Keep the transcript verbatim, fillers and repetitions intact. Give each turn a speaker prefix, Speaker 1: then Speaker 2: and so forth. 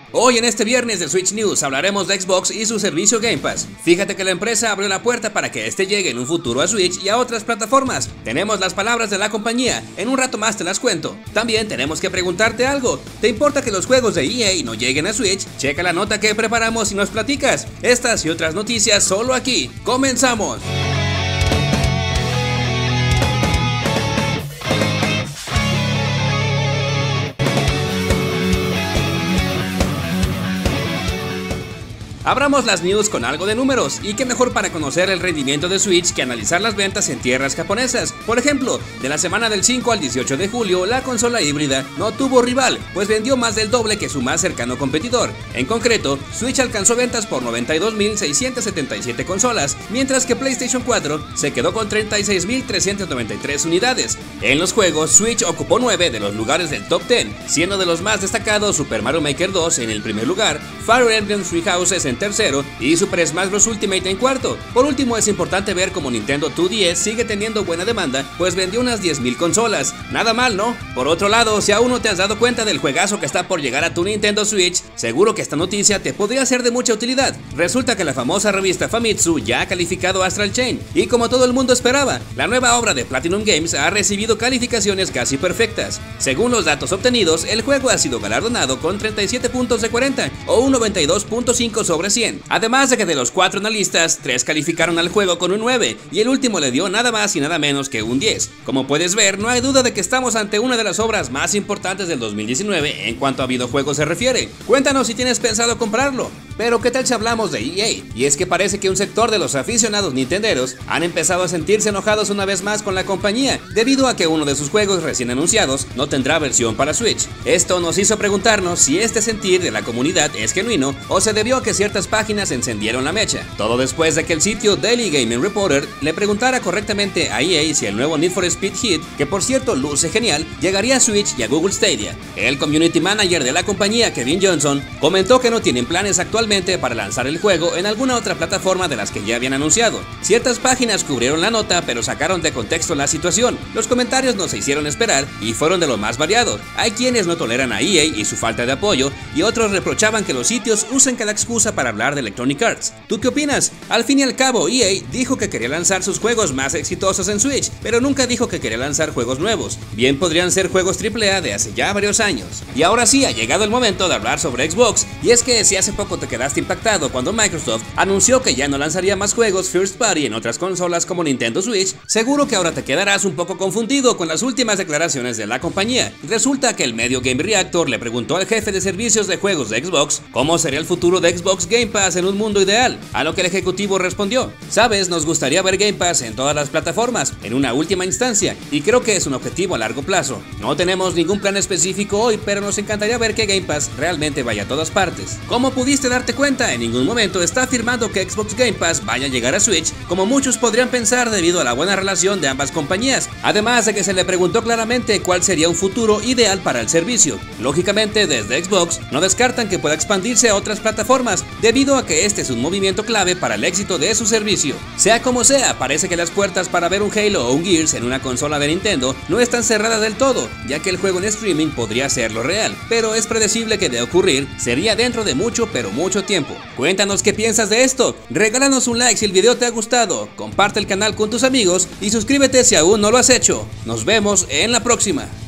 Speaker 1: Hoy en este viernes de Switch News hablaremos de Xbox y su servicio Game Pass. Fíjate que la empresa abrió la puerta para que este llegue en un futuro a Switch y a otras plataformas. Tenemos las palabras de la compañía, en un rato más te las cuento. También tenemos que preguntarte algo. ¿Te importa que los juegos de E A no lleguen a Switch? Checa la nota que preparamos y nos platicas. Estas y otras noticias solo aquí. ¡Comenzamos! Abramos las news con algo de números, y qué mejor para conocer el rendimiento de Switch que analizar las ventas en tierras japonesas. Por ejemplo, de la semana del cinco al dieciocho de julio, la consola híbrida no tuvo rival, pues vendió más del doble que su más cercano competidor. En concreto, Switch alcanzó ventas por noventa y dos mil seiscientas setenta y siete consolas, mientras que PlayStation cuatro se quedó con treinta y seis mil trescientas noventa y tres unidades. En los juegos, Switch ocupó nueve de los lugares del top diez, siendo de los más destacados Super Mario Maker dos en el primer lugar, Fire Emblem Three Houses en tercero y Super Smash Bros. Ultimate en cuarto. Por último, es importante ver cómo Nintendo dos D S sigue teniendo buena demanda, pues vendió unas diez mil consolas. Nada mal, ¿no? Por otro lado, si aún no te has dado cuenta del juegazo que está por llegar a tu Nintendo Switch, seguro que esta noticia te podría ser de mucha utilidad. Resulta que la famosa revista Famitsu ya ha calificado Astral Chain, y como todo el mundo esperaba, la nueva obra de Platinum Games ha recibido calificaciones casi perfectas. Según los datos obtenidos, el juego ha sido galardonado con treinta y siete puntos de cuarenta, o un noventa y dos punto cinco sobre cien. Además de que de los cuatro analistas, tres calificaron al juego con un nueve, y el último le dio nada más y nada menos que un diez. Como puedes ver, no hay duda de que estamos ante una de las obras más importantes del dos mil diecinueve en cuanto a videojuegos se refiere. Cuéntanos si tienes pensado comprarlo. Pero ¿qué tal si hablamos de E A? Y es que parece que un sector de los aficionados nintenderos han empezado a sentirse enojados una vez más con la compañía, debido a que uno de sus juegos recién anunciados no tendrá versión para Switch. Esto nos hizo preguntarnos si este sentir de la comunidad es genuino o se debió a que ciertas páginas encendieron la mecha. Todo después de que el sitio Daily Gaming Reporter le preguntara correctamente a E A si el nuevo Need for Speed Heat, que por cierto luce genial, llegaría a Switch y a Google Stadia. El community manager de la compañía, Kevin Johnson, comentó que no tienen planes actuales para lanzar el juego en alguna otra plataforma de las que ya habían anunciado. Ciertas páginas cubrieron la nota, pero sacaron de contexto la situación. Los comentarios no se hicieron esperar y fueron de lo más variados. Hay quienes no toleran a E A y su falta de apoyo, y otros reprochaban que los sitios usen cada excusa para hablar de Electronic Arts. ¿Tú qué opinas? Al fin y al cabo, E A dijo que quería lanzar sus juegos más exitosos en Switch, pero nunca dijo que quería lanzar juegos nuevos. Bien podrían ser juegos triple A de hace ya varios años. Y ahora sí, ha llegado el momento de hablar sobre Xbox, y es que si hace poco te quedaste impactado cuando Microsoft anunció que ya no lanzaría más juegos First Party en otras consolas como Nintendo Switch, seguro que ahora te quedarás un poco confundido con las últimas declaraciones de la compañía. Resulta que el medio Game Reactor le preguntó al jefe de servicios de juegos de Xbox cómo sería el futuro de Xbox Game Pass en un mundo ideal, a lo que el ejecutivo respondió: sabes, nos gustaría ver Game Pass en todas las plataformas, en una última instancia, y creo que es un objetivo a largo plazo. No tenemos ningún plan específico hoy, pero nos encantaría ver que Game Pass realmente vaya a todas partes. ¿Cómo pudiste darte cuenta? En ningún momento está afirmando que Xbox Game Pass vaya a llegar a Switch, como muchos podrían pensar debido a la buena relación de ambas compañías, además de que se le preguntó claramente cuál sería un futuro ideal para el servicio. Lógicamente, desde Xbox no descartan que pueda expandirse a otras plataformas, debido a que este es un movimiento clave para el éxito de su servicio. Sea como sea, parece que las puertas para ver un Halo o un Gears en una consola de Nintendo no están cerradas del todo, ya que el juego en streaming podría serlo real, pero es predecible que de ocurrir sería dentro de mucho pero mucho tiempo. Cuéntanos qué piensas de esto, regálanos un like si el video te ha gustado, comparte el canal con tus amigos y suscríbete si aún no lo has hecho. Nos vemos en la próxima.